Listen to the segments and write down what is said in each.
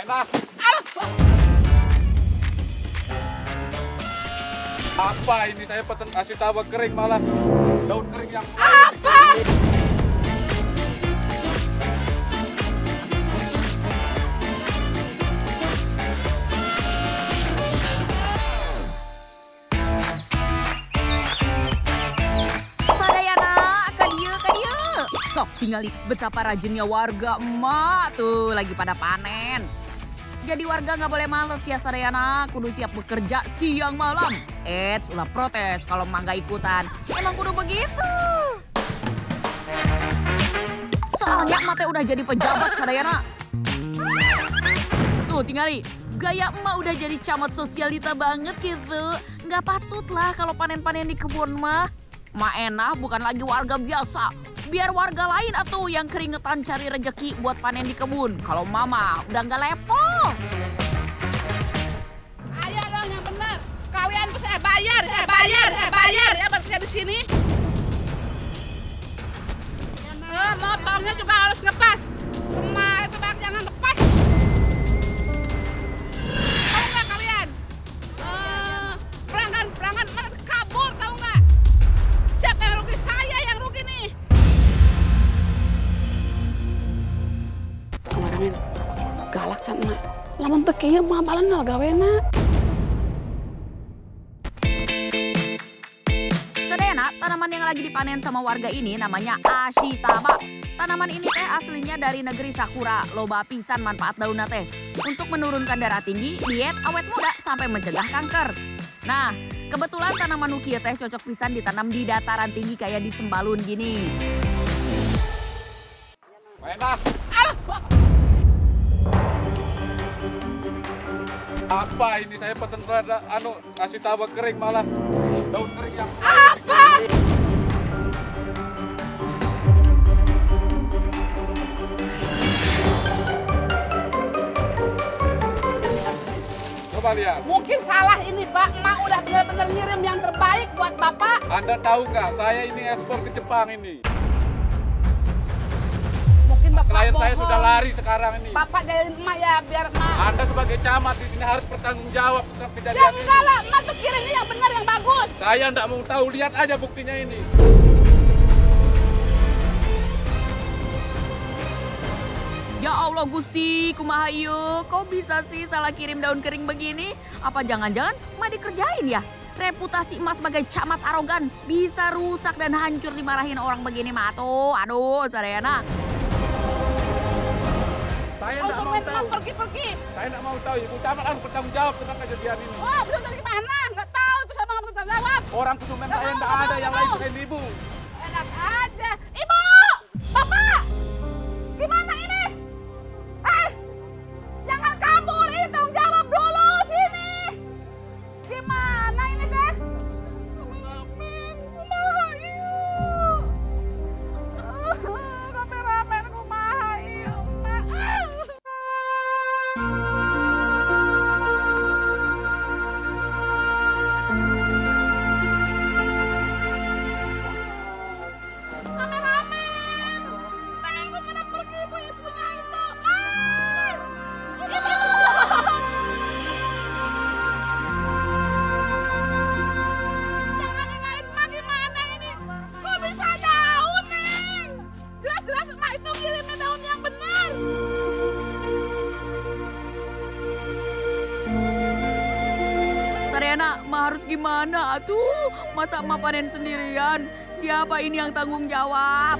Enak. Apa ini, saya pesen Ashitaba kering malah daun kering yang apa? Sok tinggali betapa rajinnya warga emak tuh lagi pada panen. Jadi warga nggak boleh males ya Sadayana, kudu siap bekerja siang malam. Ulah protes kalau emak nggak ikutan. Emang kudu begitu. Soalnya emak teh udah jadi pejabat Sadayana. Tuh tinggali, gaya emak udah jadi camat sosialita banget gitu. Nggak patut lah kalau panen-panen di kebun mah. Emak enak bukan lagi warga biasa. Biar warga lain atau yang keringetan cari rejeki buat panen di kebun. Kalau mama udah nggak level. Ayo dong yang benar. Kalian tuh bayar ya bekerja di sini. Motongnya juga harus ngepas. Kemarin itu banyak jangan ngepas. Tahu nggak kalian? Pelanggan mana kabur tahu nggak? Siapa yang rugi? Saya yang rugi nih. Kameramen, galak can mak. Lamun teu kieu mah balenal gawena. Sadayana, tanaman yang lagi dipanen sama warga ini namanya Ashitaba. Tanaman ini teh aslinya dari negeri Sakura, loba pisan manfaat daunna teh. Untuk menurunkan darah tinggi, diet, awet muda, sampai mencegah kanker. Nah, kebetulan tanaman nukia teh cocok pisan ditanam di dataran tinggi kayak di Sembalun gini. Enak. Apa ini, saya pesen Ashitaba kering malah daun kering yang apa? Coba lihat. Mungkin salah ini Pak, emak udah benar-benar ngirim yang terbaik buat Bapak. Anda tahu nggak, saya ini ekspor ke Jepang ini. Mungkin Bapak Klien saya bohong. sudah lari sekarang ini. Bapak jadiin emak ya biar emak. Anda sebagai camat di sini harus bertanggung jawab tentang Ya kejadian ini. enggak lah, emak tuh kirimnya yang benar yang bagus. Saya nggak mau tahu, lihat aja buktinya ini. Ya Allah Gusti, kumaha ieu? Kok bisa sih salah kirim daun kering begini? Apa jangan-jangan emak dikerjain ya? Reputasi emak sebagai camat arogan bisa rusak dan hancur dimarahin orang begini mah tuh. Aduh, Sadayana. Saya nggak mau Konsumen tahu. emak pergi-pergi. Saya nggak mau tahu. Ibu camat harus bertanggung jawab tentang kejadian ini. Wah, belum dari mana? Nggak tahu itu sama nggak bertanggung jawab. Orang konsumen Nggak saya mau, nggak nggak ada mau, yang nggak lain mau. selain ibu. Enak aja. Ibu! Bapak! Gimana ini? Jangan kabur, ini tanggung jawab dulu sini. Gimana ini teh? Kameramen, kumaha ieu? Kameramen, kumaha ieu? Kameramen, Neng kemana pergi ibu-ibunya itu? Mas! Ibu! Jangan ninggalin emak gimana ini? Kok bisa daun, Neng? Jelas-jelas emak itu ngirimnya daun yang benar. Sadayana, emak harus gimana atuh? Masa emak panen sendirian? Siapa ini yang tanggung jawab?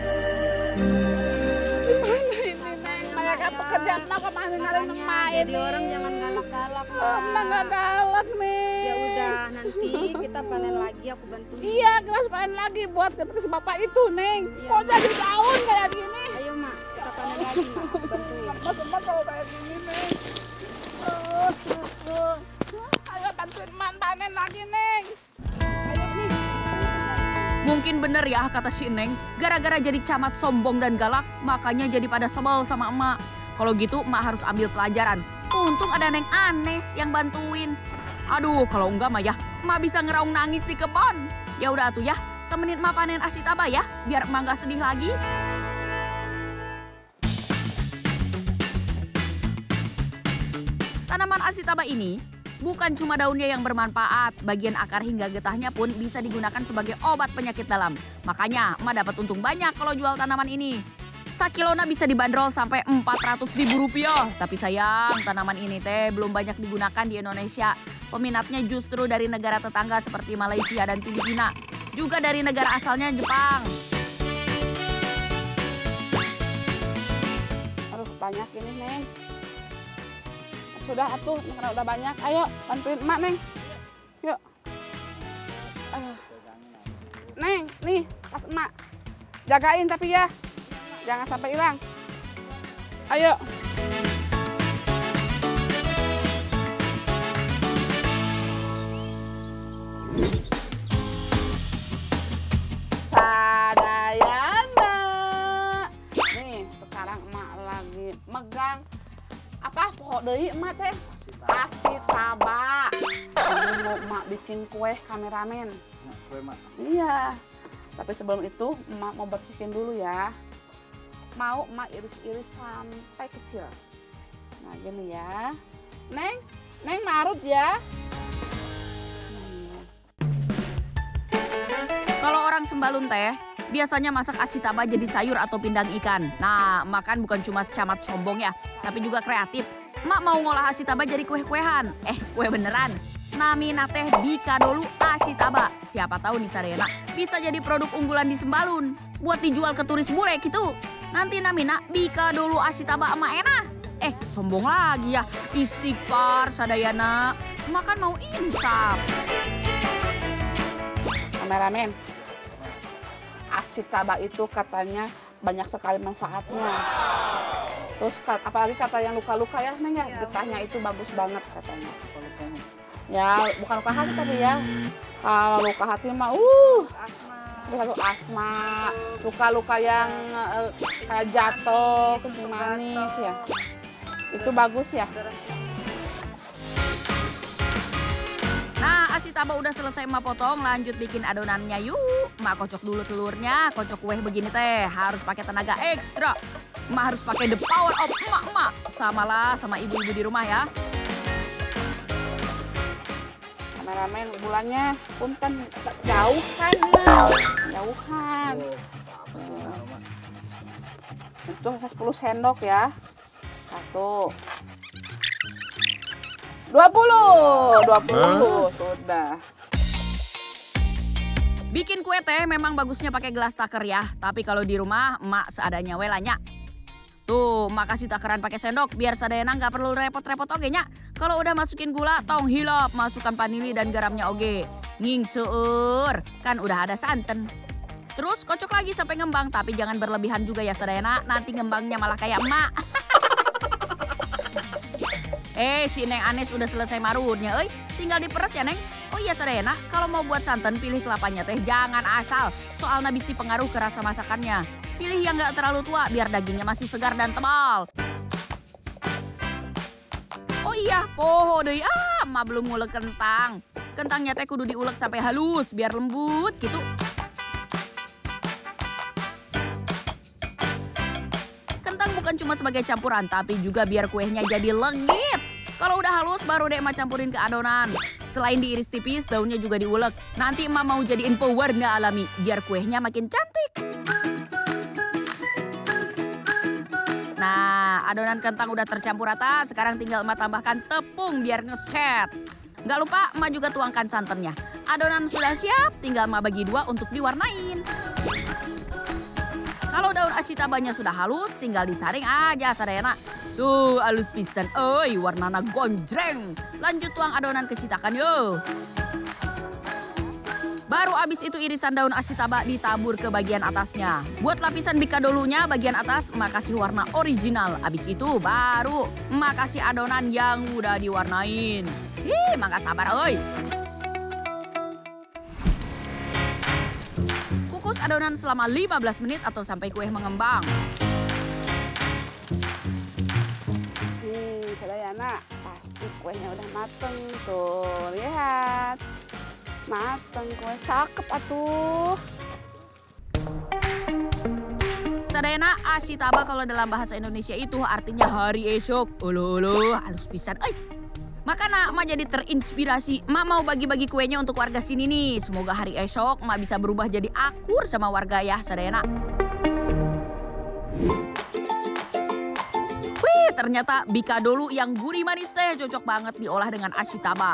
Gimana ini, Neng? Mereka pekerjaan emak kok malah ninggalin emak ini. Jadi orang jangan galak-galak Emak nggak galak, Neng. Ya udah, nanti kita panen lagi, aku bantuin. Iya, kita panen lagi buat ke bapak itu, Neng. Iya. Kok jadi daun kayak gini? Ayo mak, kita panen lagi mak, aku bantuin. Lemes kalau kayak gini, Neng. Ayo bantuin emak panen lagi, Neng. Ayo, Neng. Mungkin bener ya kata si Neng, gara-gara jadi camat sombong dan galak, makanya jadi pada sebel sama emak. Kalau gitu emak harus ambil pelajaran. Untung ada Neng Anes yang bantuin. Aduh, kalau enggak mah ya, emak bisa ngeraung nangis di kebon. Ya udah atuh ya, temenin emak panen Ashitaba ya, biar emak nggak sedih lagi. Tanaman asitaba ini bukan cuma daunnya yang bermanfaat, bagian akar hingga getahnya pun bisa digunakan sebagai obat penyakit dalam. Makanya emak dapat untung banyak kalau jual tanaman ini. Sakilona bisa dibanderol sampai Rp400.000. Tapi sayang, tanaman ini teh belum banyak digunakan di Indonesia. Peminatnya justru dari negara tetangga seperti Malaysia dan Filipina. Juga dari negara asalnya Jepang. Aduh, banyak ini, Neng. Sudah atuh, karena udah banyak. Ayo, bantuin emak, Neng. Yuk. Neng, nih, pas emak. Jagain tapi ya. Jangan sampai hilang. Ayo. Sadayana. Nih, sekarang emak lagi megang apa pohon deui emak teh? Asitaba. Ini mau emak bikin kue kameramen. Kue mak. Iya. Tapi sebelum itu emak mau bersihkan dulu ya. Mau emak iris-iris sampai kecil. Nah, gini ya. Neng marut ya. Kalau orang Sembalun teh, biasanya masak asitaba jadi sayur atau pindang ikan. Nah, makan bukan cuma camat sombong ya, tapi juga kreatif. Emak mau ngolah asitaba jadi kue-kuehan. Kue beneran. Namina teh Bikadolu asitaba. Siapa tahu nih Sarena bisa jadi produk unggulan di Sembalun. Buat dijual ke turis bule gitu. Nanti namina Bikadolu asitaba emak enak. Sombong lagi ya. Istighfar sadayana. Makan mau insaf. Kameramen. Asitaba itu katanya banyak sekali manfaatnya. Terus apalagi kata yang luka-luka ya, Neng ya, getahnya itu bagus banget katanya. Ya, bukan luka hati tapi ya. Kalau luka hati mah asma, luka-luka yang kayak jatuh, kencing manis ya. Itu bagus ya. Nah, asitaba udah selesai emak potong, lanjut bikin adonannya yuk. Emak kocok dulu telurnya, kocok kue begini teh harus pakai tenaga ekstra. Emak harus pakai the power of emak-emak. Samalah sama ibu-ibu di rumah ya. Kameramen bulannya punten jauhan. Itu 10 sendok ya. 1 20 sudah. Bikin kue teh memang bagusnya pakai gelas taker ya. Tapi kalau di rumah emak seadanya welanya. Tuh, emak kasih takeran pakai sendok biar sadayana nggak perlu repot-repot oge nya. Kalau udah masukin gula, tong hilap, masukkan vanili dan garamnya oge. Nging seueur, kan udah ada santan. Terus kocok lagi sampai ngembang, tapi jangan berlebihan juga ya sadayana, nanti ngembangnya malah kayak emak. Si Neng Anes udah selesai marutnya, tinggal diperes ya Neng. Oh iya sadayana, kalau mau buat santan pilih kelapanya teh jangan asal, soalnya bisa pengaruh ke rasa masakannya. Pilih yang nggak terlalu tua biar dagingnya masih segar dan tebal. Oh iya, poho deui emak belum ngulek kentang. Kentangnya teh kudu diulek sampai halus biar lembut gitu. Kentang bukan cuma sebagai campuran tapi juga biar kuenya jadi legit. Kalau udah halus baru deh emak campurin ke adonan. Selain diiris tipis, daunnya juga diulek. Nanti emak mau jadiin pewarna alami biar kuenya makin cantik. Nah, adonan kentang udah tercampur rata, sekarang tinggal emak tambahkan tepung biar ngeset. Nggak lupa emak juga tuangkan santannya. Adonan sudah siap, tinggal emak bagi dua untuk diwarnain. Kalau daun asitabanya sudah halus, tinggal disaring aja sadayana. Tuh, halus pisan, warnana gonjreng. Lanjut tuang adonan ke citakan yo. Baru abis itu irisan daun asitaba ditabur ke bagian atasnya. Buat lapisan bikadolunya bagian atas emak kasih warna original. Abis itu baru emak kasih adonan yang udah diwarnain. Emak gak sabar Kukus adonan selama 15 menit atau sampai kue mengembang. Sadayana, pasti kuenya udah mateng tuh, lihat. Mateng kue, cakep atuh. Sadayana asitaba kalau dalam bahasa Indonesia itu artinya hari esok. Uluh, halus pisan. Makanya emak jadi terinspirasi. Emak mau bagi-bagi kuenya untuk warga sini nih. Semoga hari esok emak bisa berubah jadi akur sama warga ya, sadayana. Wih, ternyata bika dolu yang gurih manis teh cocok banget diolah dengan ashitaba.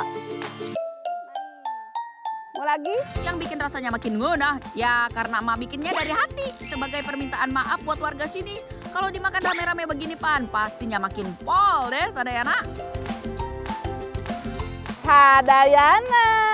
Mau lagi? Yang bikin rasanya makin ngunah, ya karena emak bikinnya dari hati. Sebagai permintaan maaf buat warga sini. Kalau dimakan rame-rame begini pan, pastinya makin pol deh, sadayana. Sadayana.